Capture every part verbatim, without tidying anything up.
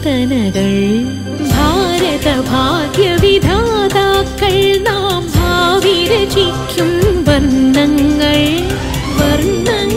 ചേതനകൾ ഭാരത ഭാഗ്യവിധാതാക്കൾ നാം ഭാവി രചിക്കും വർണ്ണങ്ങൾ വർണ്ണങ്ങൾ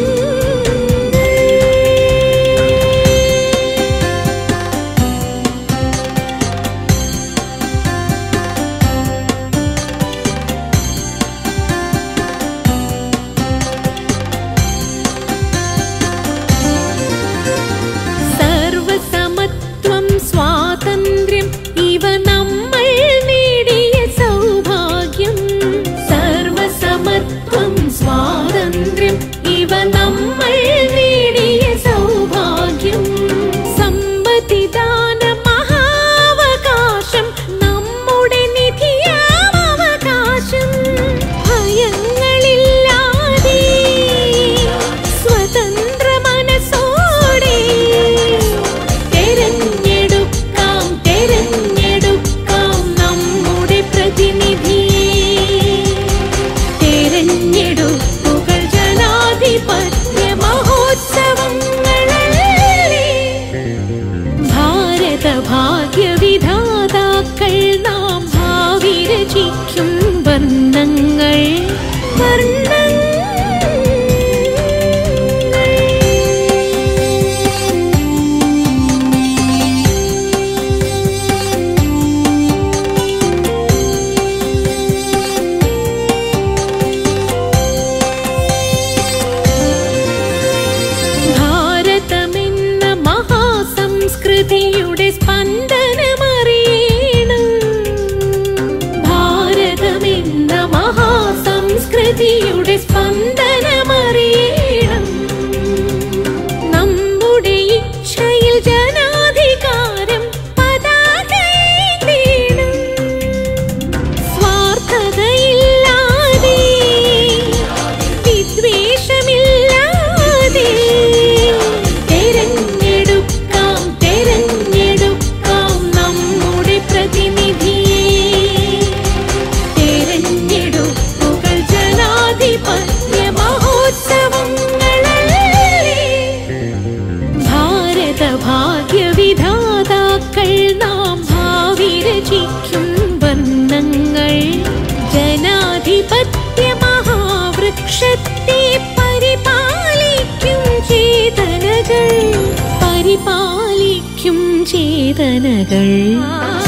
സ്വാതന്ത്ര്യം ഇവ നമ്മൾ നേടിയ സൗഭാഗ്യം സർവസമത്വം സ്വാതന്ത്ര്യം ഇവ നമ്മൾ നേടിയ സൗഭാഗ്യം സമ്പത്തിദാന മഹാവകാശം നമ്മുടെ നിധിയാം അവകാശം ഭയങ്ങളില്ലാതെ സ്വതന്ത്ര മനസ്സോടെ ഭാഗ്യവിധാതാക്കൾ നാം ഭാവി രചിക്കും വർണ്ണങ്ങൾ വർണ്ണങ്ങൾ ഭാരതമെന്ന മഹാസംസ്കൃതിയുടെ സ്പന്ദനമറിയണം ഭാരതമെന്ന മഹാസംസ്കൃതിയുടെ സ്പന്ദനമറിയണം നമ്മുടെ ഇച്ഛയിൽ ജനാധികാരം പതാകയേന്തേണം സ്വാർത്ഥതയില്ലാതെ വിദ്വേഷമില്ലാതെ തെരഞ്ഞെടുക്കാം തെരഞ്ഞെടുക്കാം നമ്മുടെ പ്രതിനിധിയെ തെരഞ്ഞെടുപ്പുകൾ ജനാധിപത്യ മഹോത്സവങ്ങളല്ലേ ഭാരത ഭാഗ്യവിധാതാക്കൾ നാം ഭാവി രചിക്കും വർണ്ണങ്ങൾ ജനാധിപത്യ മഹാവൃക്ഷത്തെ പരിപാലിക്കും ചേതനകൾ പരിപാലിക്കും ചേതനകൾ